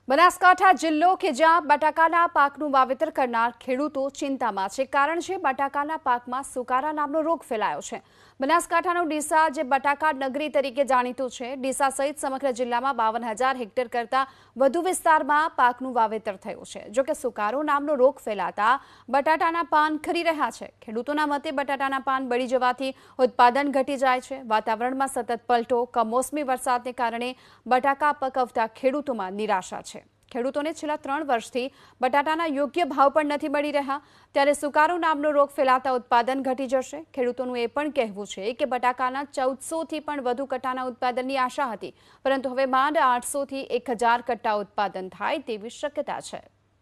બનાસકાંઠા જિલ્લો કે જ્યાં બટાકાના પાકનું વાવેતર કરનાર ખેડૂતો ચિંતામાં છે, કારણ છે બટાકાના પાકમાં સુકારા નામનો રોગ ફેલાયો છે। બનાસકાંઠાનું ડીસા જે બટાકા નગરી તરીકે જાણીતું છે, ડીસા સહિત સમગ્ર જિલ્લામાં 52,000 હેક્ટર કરતા વધુ વિસ્તારમાં પાકનું વાવેતર થયું છે। જો કે સુકારો નામનો રોગ ફેલાતા બટાટાના પાન ખરી રહ્યા છે। ખેડૂતોના મતે બટાટાના પાન બળી જવાથી ઉત્પાદન ઘટી જાય છે। વાતાવરણમાં સતત પલટો, કમોસમી વરસાદને કારણે બટાકા પકવતા ખેડૂતોમાં નિરાશા છે। ખેડૂતોને છેલ્લા 3 વર્ષથી બટાટાના યોગ્ય ભાવ પણ નથી મળી રહ્યા, ત્યારે સુકારો નામનો રોગ ફેલાતા ઉત્પાદન ઘટી જશે। ખેડૂતોનું એ પણ કહેવું છે કે બટાકાના 1400 થી પણ વધુ કટ્ટાના ઉત્પાદનની આશા હતી, પરંતુ હવે માંડ 800 થી 1000 કટ્ટા ઉત્પાદન થાય તેવી શક્યતા છે।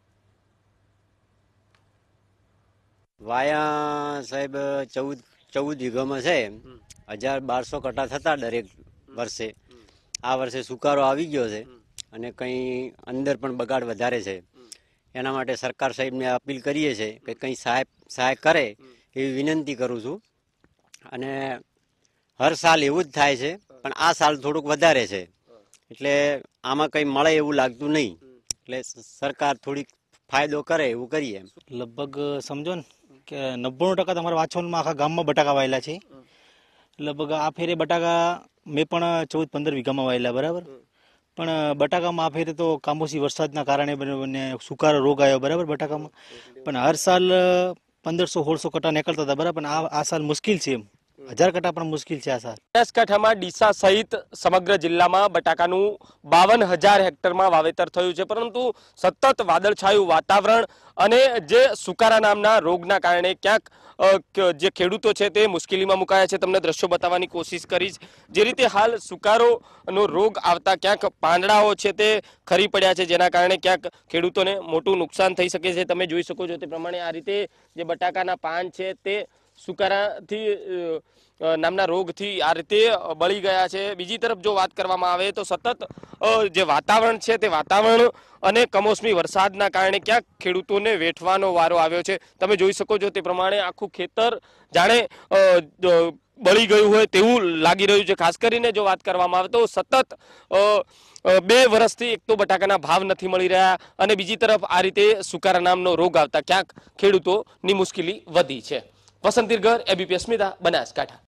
વાયા સાહેબ 14 વીઘામાં છે, 1200 કટ્ટા થતા દરેક વર્ષે। આ વર્ષે સુકારો આવી ગયો છે અને કંઈ અંદર પણ બગાડ વધારે છે। એના માટે સરકાર સાહેબને અપીલ કરીએ છીએ કે કંઈ સહાય કરે એવી વિનંતી કરું છું। અને હર સાલ એવું જ થાય છે, પણ આ સાલ થોડુંક વધારે છે, એટલે આમાં કંઈ મળે એવું લાગતું નહીં। એટલે સરકાર થોડીક ફાયદો કરે એવું કરીએ। લગભગ સમજો ને કે 99% તમારા વાછોનમાં આખા ગામમાં બટાકા વાયેલા છે। લગભગ આ ફેરે બટાકા મેં પણ 14-15 વીઘામાં વાયેલા, બરાબર। પણ બટાકામાં આ ફેરે તો કામોસી વરસાદના કારણે સુકારો રોગ આવ્યો, બરાબર બટાકામાં। પણ હર સાલ 1500-1600 કટ્ટા નીકળતા હતા, બરાબર। આ સાલ મુશ્કેલ છે, 1000 કટ્ટા પણ મુશ્કેલ છે આ સાલ। બનાસકાંઠામાં ડીસા સહિત સમગ્ર જિલ્લામાં બટાકાનું 52,000 હેક્ટરમાં વાવેતર થયું છે, પરંતુ સતત વાદળછાયું વાતાવરણ અને જે સુકારા નામના રોગના કારણે ક્યાંક જે ખેડૂતો છે તે મુશ્કેલીમાં મુકાયા છે। તમને દ્રશ્યો બતાવવાની કોશિશ કરીશ। જે રીતે હાલ સુકારોનો રોગ આવતા ક્યાંક પાંદડાઓ છે તે ખરી પડ્યા છે, જેના કારણે ક્યાંક ખેડૂતોને મોટું નુકસાન થઈ શકે છે। તમે જોઈ શકો છો તે પ્રમાણે આ રીતે જે બટાકાના પાન છે તે સુકારાથી નામના રોગથી આ રીતે બળી ગયા છે। બીજી તરફ જો વાત કરવામાં આવે તો સતત જે વાતાવરણ છે તે વાતાવરણ અને કમોસમી વરસાદના કારણે ક્યાંક ખેડૂતોને વેઠવાનો વારો આવ્યો છે। તમે જોઈ શકો છો તે પ્રમાણે આખું ખેતર જાણે બળી ગયું હોય તેવું લાગી રહ્યું છે। ખાસ કરીને જો વાત કરવામાં આવે તો સતત 2 વર્ષથી એક તો બટાકાના ભાવ નથી મળી રહ્યા અને બીજી તરફ આ રીતે સુકારા નામનો રોગ આવતા ક્યાંક ખેડૂતોની મુશ્કેલી વધી છે। વસંત દિરગર, એબીપી અસ્મિતા, બનાસકાંઠા।